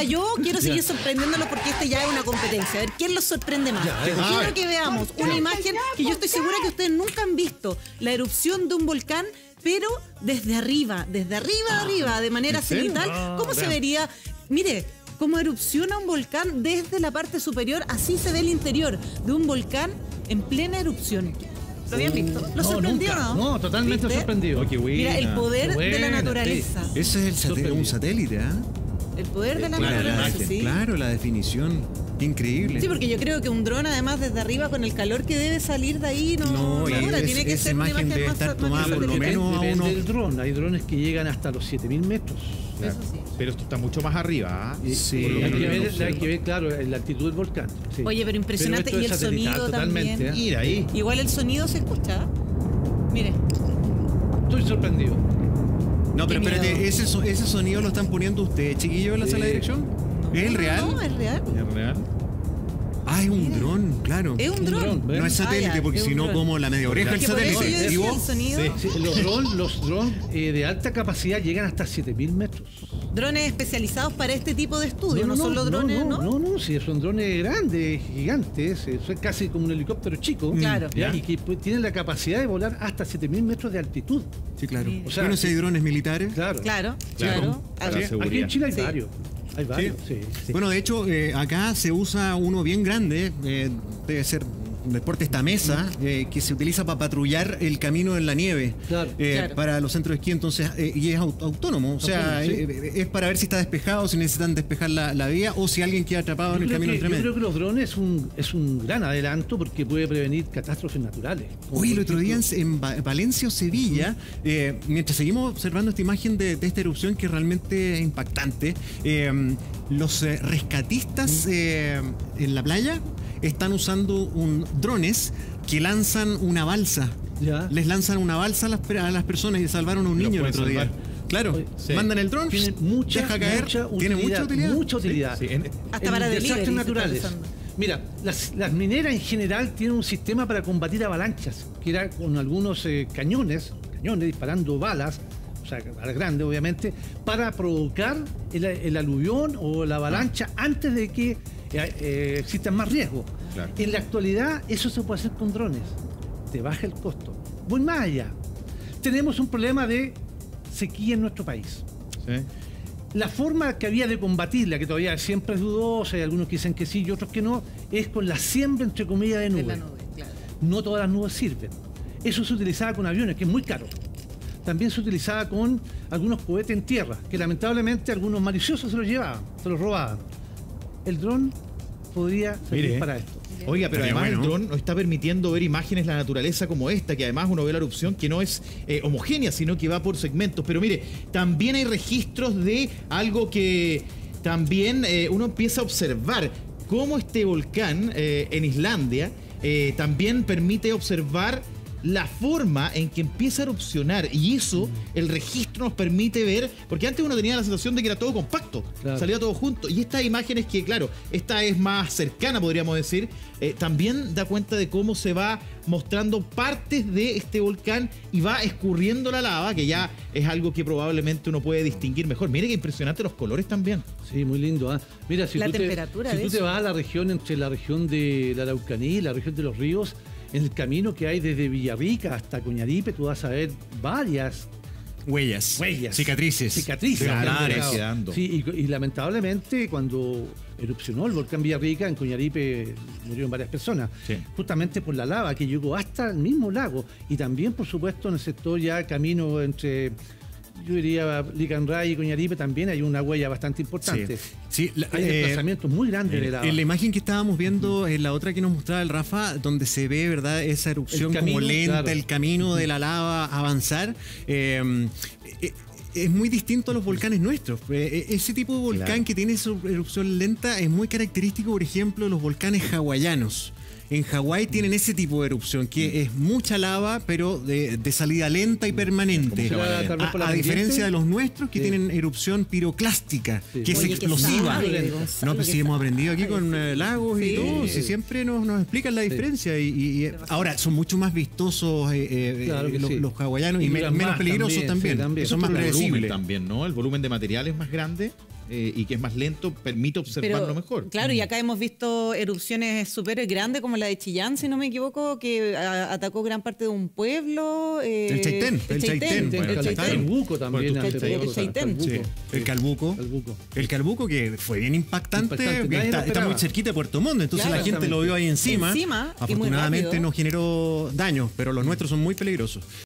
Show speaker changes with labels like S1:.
S1: Hasta yo quiero seguir sorprendiéndolo porque este ya es una competencia. A ver, ¿quién los sorprende más? Quiero que veamos una imagen que yo estoy segura que ustedes nunca han visto. La erupción de un volcán, pero desde arriba, de manera cenital. ¿Cómo se vería? Mire, cómo erupciona un volcán desde la parte superior, así se ve el interior de un volcán en plena erupción. ¿Lo habían visto? ¿Lo sorprendió, no?
S2: No, totalmente sorprendido.
S1: Mira, el poder de la naturaleza.
S3: Sí. Ese es un satélite, ¿ah?
S1: El poder de la
S3: Claro,
S1: naturaleza, sí.
S3: Claro, la definición. Increíble.
S1: Sí, porque yo creo que un dron, además, desde arriba, con el calor que debe salir de ahí, tiene que
S3: esa
S1: ser una
S3: imagen debe
S1: más
S3: estar tomada por lo menos a
S2: Depende
S3: unos...
S2: del dron. Hay drones que llegan hasta los 7.000 metros.
S1: Eso sí.
S4: Pero esto está mucho más arriba.
S3: Sí.
S2: Hay que ver, claro, la altitud del volcán. Sí.
S1: Oye, pero impresionante.
S2: Pero
S1: Y
S2: esto
S1: el
S2: es satelital,
S1: sonido
S2: totalmente,
S1: también.
S4: Mira ahí.
S1: Igual el sonido se escucha. Mire.
S2: Estoy sorprendido.
S3: No, pero
S1: Qué
S3: espérate,
S1: miedo.
S3: ese sonido lo están poniendo ustedes, chiquillos, en la sala de dirección. ¿Es el real?
S1: No, es real.
S4: ¿Es real?
S3: Ah, es un dron, claro.
S1: Es un dron.
S2: dron,
S3: No es satélite,
S1: ya,
S3: porque
S2: es un
S3: si no,
S2: dron.
S3: como la media oreja el
S1: Que por eso yo
S3: satélite.
S1: decía
S3: ¿Vivo?
S1: el sonido.
S2: Sí, los drones de alta capacidad llegan hasta 7.000 metros.
S1: Drones especializados para este tipo de estudios, no son los drones, ¿no?
S2: No, sí, son drones grandes, gigantes, son casi como un helicóptero chico.
S1: Claro.
S2: ¿ya? Y que tienen la capacidad de volar hasta 7.000 metros de altitud.
S3: Sí, claro.
S1: Sí.
S2: O sea,
S3: Bueno, si hay drones militares.
S2: Claro.
S1: Claro.
S4: Para
S1: Así.
S4: seguridad.
S2: Aquí en Chile hay
S1: Sí.
S2: varios. Hay varios, sí.
S3: Bueno, de hecho, acá se usa uno bien grande, debe ser deporte esta mesa, que se utiliza para patrullar el camino en la nieve.
S2: Claro.
S1: Claro.
S3: Para los centros de esquí, entonces, y es autónomo, o sea,
S2: Autónomo, sí.
S3: es para ver si está despejado, si necesitan despejar la vía o si alguien queda atrapado en el camino entre
S2: Yo
S3: medio.
S2: creo que los drones es un gran adelanto porque puede prevenir catástrofes naturales. Como
S3: Hoy el
S2: por
S3: otro día
S2: ejemplo,
S3: en Valencia o Sevilla, mientras seguimos observando esta imagen de esta erupción que realmente es impactante, los rescatistas en la playa están usando drones que lanzan una balsa.
S2: Ya.
S3: Les lanzan una balsa a las personas y salvaron a un
S4: Lo
S3: niño el
S4: pueden
S3: otro día.
S4: salvar.
S3: Claro,
S4: Sí.
S3: mandan el dron,
S2: tiene
S3: deja caer, tiene mucha utilidad.
S2: Mucha utilidad.
S4: Sí,
S1: Hasta
S2: En
S1: para delivery
S2: desastres
S1: se está
S2: naturales.
S1: usando.
S2: Mira, las mineras en general tienen un sistema para combatir avalanchas, que era con algunos cañones disparando balas, o sea, balas grandes obviamente, para provocar el aluvión o la avalancha antes de que existan más riesgos.
S4: Claro.
S2: En la actualidad eso se puede hacer con drones, te baja el costo. Voy más allá. Tenemos un problema de sequía en nuestro país.
S4: Sí.
S2: La forma que había de combatirla, que todavía siempre es dudosa, hay algunos que dicen que sí y otros que no, es con la siembra, entre comillas, de
S1: De
S2: nubes.
S1: la nube, claro.
S2: No todas las nubes sirven. Eso se utilizaba con aviones, que es muy caro. También se utilizaba con algunos cohetes en tierra, que lamentablemente algunos maliciosos se los llevaban, se los robaban. El dron podría servir
S4: Mire,
S2: para esto.
S4: Oiga, pero
S3: Estaría
S4: además
S3: bueno.
S4: el dron nos está permitiendo ver imágenes de la naturaleza como esta, que además uno ve la erupción que no es homogénea, sino que va por segmentos. Pero mire, también hay registros de algo que también uno empieza a observar, cómo este volcán en Islandia también permite observar la forma en que empieza a erupcionar, y eso el registro nos permite ver, porque antes uno tenía la sensación de que era todo compacto,
S2: Claro.
S4: salía todo junto, y estas imágenes que, claro, esta es más cercana, podríamos decir, también da cuenta de cómo se va mostrando partes de este volcán y va escurriendo la lava, que ya es algo que probablemente uno puede distinguir mejor. Mire qué impresionante los colores también.
S2: Sí, muy lindo. ¿Ah? Mira, si
S1: La
S2: tú
S1: temperatura de
S2: te
S1: eso.
S2: vas a la región, entre la región de la Araucanía y la región de los ríos, en el camino que hay desde Villarrica hasta Coñaripe, tú vas a ver varias
S3: Huellas.
S2: Huellas.
S3: Cicatrices.
S2: cicatrices.
S3: Claro.
S2: que han
S4: quedando.
S2: Sí, y lamentablemente cuando erupcionó el volcán Villarrica, en Coñaripe murieron varias personas,
S4: Sí.
S2: justamente por la lava que llegó hasta el mismo lago, y también por supuesto en el sector ya camino entre, yo diría, Licanray y Coñaripe, también hay una huella bastante importante.
S3: Sí,
S2: Hay desplazamientos muy grandes de lava.
S3: en la imagen que estábamos viendo, en la otra que nos mostraba el Rafa, donde se ve, ¿verdad?, esa erupción
S2: El camino,
S3: como lenta,
S2: claro.
S3: el camino de la lava avanzar. Es muy distinto a los volcanes nuestros. Ese tipo de volcán
S4: Claro.
S3: que tiene su erupción lenta es muy característico, por ejemplo, de los volcanes hawaianos. En Hawái tienen ese tipo de erupción, que es mucha lava, pero de salida lenta y permanente.
S2: ¿Cómo se llama? Tal vez por la
S3: A diferencia
S2: pendiente.
S3: de los nuestros, que
S2: Sí.
S3: tienen erupción piroclástica,
S2: Sí.
S3: que es
S1: Oye, qué
S3: explosiva.
S1: sabe, Gonzalo,
S3: No, pues
S1: qué
S3: sí, hemos
S1: sabe.
S3: aprendido aquí con lagos y
S1: Sí.
S3: todo, si siempre nos explican la diferencia. Y ahora, son mucho más vistosos
S2: Claro que sí.
S3: los hawaianos y
S2: Y duran
S3: menos
S2: más
S3: peligrosos
S2: también,
S3: también.
S2: sí, también.
S3: Son más
S4: Por el volumen
S3: predecibles.
S4: también, ¿no? El volumen de material es más grande. y que es más lento, permite observarlo mejor.
S1: Claro, y acá hemos visto erupciones súper grandes como la de Chillán, si no me equivoco, que atacó gran parte de un pueblo.
S3: El Chaitén.
S2: El Calbuco también.
S1: El Chaitén.
S3: Sí, el Calbuco. El Calbuco que fue bien impactante, que está muy cerquita de Puerto Montt, entonces
S1: Claro,
S3: la gente lo vio ahí encima.
S1: Y muy
S3: Afortunadamente
S1: rápido.
S3: no generó daños, pero los nuestros son muy peligrosos.